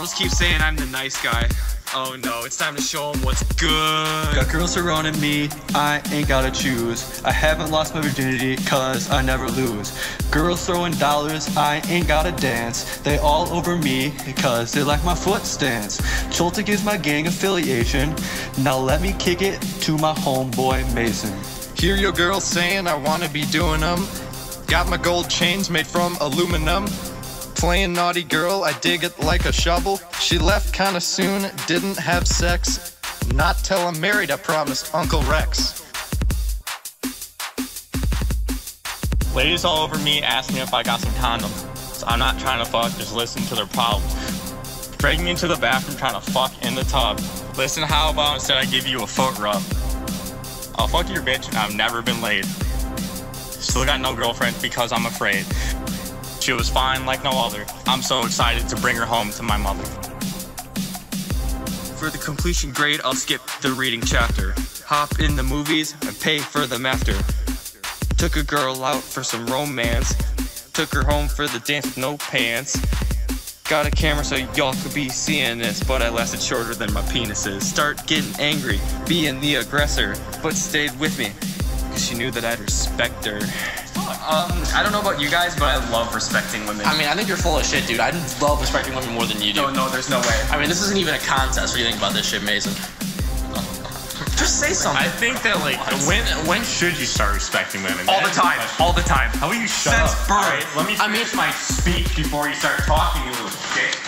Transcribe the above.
just keep saying I'm the nice guy. Oh no, it's time to show them what's good. Got girls surrounding me, I ain't gotta choose. I haven't lost my virginity, cause I never lose. Girls throwing dollars, I ain't gotta dance. They all over me, because they like my foot stance. Chultic is my gang affiliation. Now let me kick it to my homeboy Mason. Hear your girl saying I wanna be doing them. Got my gold chains made from aluminum. Playing naughty girl, I dig it like a shovel. She left kinda soon, didn't have sex. Not till I'm married, I promised Uncle Rex. Ladies all over me ask me if I got some condoms. So I'm not trying to fuck, just listen to their problems. Drag me into the bathroom trying to fuck in the tub. Listen, how about instead I give you a foot rub? I'll fuck your bitch and I've never been laid. Still got no girlfriend because I'm afraid. She was fine like no other. I'm so excited to bring her home to my mother. For the completion grade, I'll skip the reading chapter. Hop in the movies and pay for them after. Took a girl out for some romance. Took her home for the dance with no pants. Got a camera so y'all could be seeing this, but I lasted shorter than my penises. Start getting angry, being the aggressor, but stayed with me, cause she knew that I'd respect her. I don't know about you guys, but I love respecting women. I mean, I think you're full of shit, dude. I love respecting women more than you do. No, there's no way. I mean, this isn't even a contest. What do you think about this shit, Mason? Just say something. I think that, like, when should you start respecting women? All the time. All the time. How will you shut Since up? birth. All right, let me finish my speech before you start talking, you little shit.